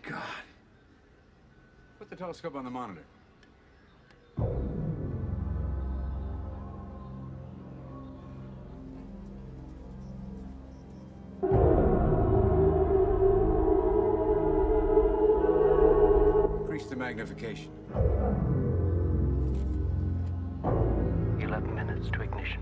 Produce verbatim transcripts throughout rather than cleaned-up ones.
God. Put the telescope on the monitor. Increase the magnification. Eleven minutes to ignition.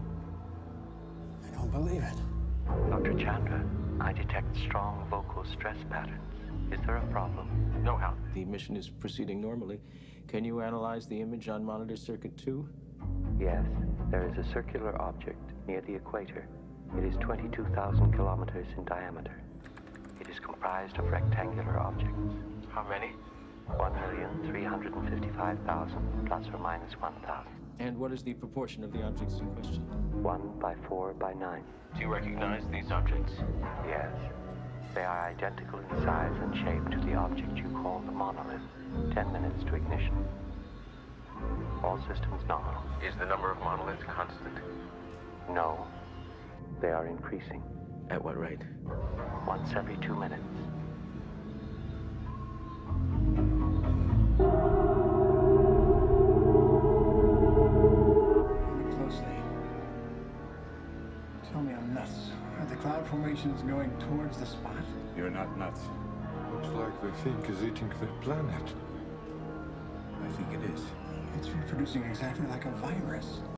I don't believe it. Doctor Chandra, I detect strong vocal stress patterns. Is there a problem? No, Hal. The mission is proceeding normally. Can you analyze the image on monitor circuit two? Yes. There is a circular object near the equator. It is twenty-two thousand kilometers in diameter. It is comprised of rectangular objects. How many? one million three hundred fifty-five thousand plus or minus one thousand. And what is the proportion of the objects in question? one by four by nine. Do you recognize these objects? Yes. They are identical in size and shape to the object you call the monolith. Ten minutes to ignition. All systems nominal. Is the number of monoliths constant? No. They are increasing. At what rate? Once every two minutes. Look closely. Tell me I'm nuts. Are the cloud formations going towards the spot? You're not nuts. Looks like the thing is eating the planet. I think it is. It's reproducing exactly like a virus.